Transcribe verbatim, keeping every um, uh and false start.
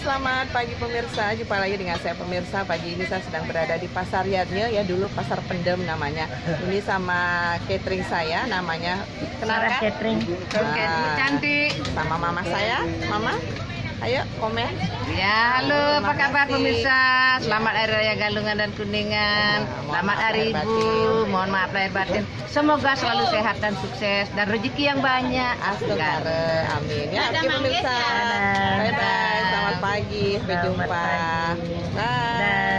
selamat pagi pemirsa. Jumpa lagi dengan saya pemirsa. Pagi ini saya sedang berada di Pasar Yadnya, ya dulu Pasar Pendem namanya. Ini sama catering saya, namanya Sarah kenalkan. Catering. Nah, Cantik. sama mama saya, mama. Ayo komen. Ya, halo, Terima apa kabar kasih. pemirsa? Selamat Hari Raya Galungan dan Kuningan. Nah, mohon Selamat maaf Hari lahir Ibu. batin. Mohon maaf lahir batin. Semoga selalu sehat dan sukses dan rezeki yang banyak. Astagfirullah, amin. Ya, oke pemirsa. Dadah. Bye bye. Selamat pagi. Sampai Selamat jumpa. pagi. Bye.